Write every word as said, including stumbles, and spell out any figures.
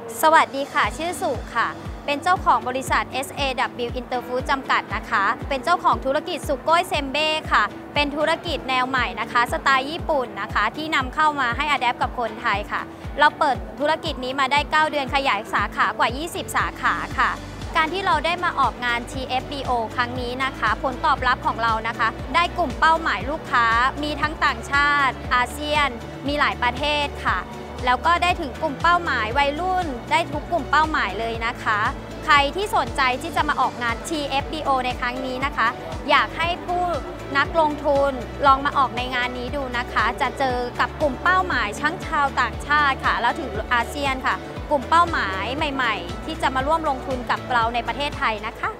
สวัสดีค่ะชื่อสุค่ะ เป็นเจ้าของบริษัท เอส เอ ดับเบิลยู Interfood จำกัดนะคะ เป็นเจ้าของธุรกิจสุโก้ยเซมเบ้ค่ะ เป็นธุรกิจแนวใหม่นะคะสไตล์ญี่ปุ่นนะคะที่นำเข้ามาให้อะแดปกับคนไทยค่ะ เราเปิดธุรกิจนี้มาได้เก้าเดือนขยายสาขากว่ายี่สิบสาขาค่ะการที่เราได้มาออกงาน ที เอฟ บี โอ ครั้งนี้นะคะผลตอบรับของเรานะคะได้กลุ่มเป้าหมายลูกค้ามีทั้งต่างชาติอาเซียนมีหลายประเทศค่ะแล้วก็ได้ถึงกลุ่มเป้าหมายวัยรุ่นได้ทุกกลุ่มเป้าหมายเลยนะคะใครที่สนใจที่จะมาออกงาน ที เอฟ บี โอ ในครั้งนี้นะคะอยากให้ผู้นักลงทุนลองมาออกในงานนี้ดูนะคะจะเจอกับกลุ่มเป้าหมายทั้งชาวต่างชาติค่ะแล้วถึงอาเซียนค่ะกลุ่มเป้าหมายใหม่ๆที่จะมาร่วมลงทุนกับเราในประเทศไทยนะคะ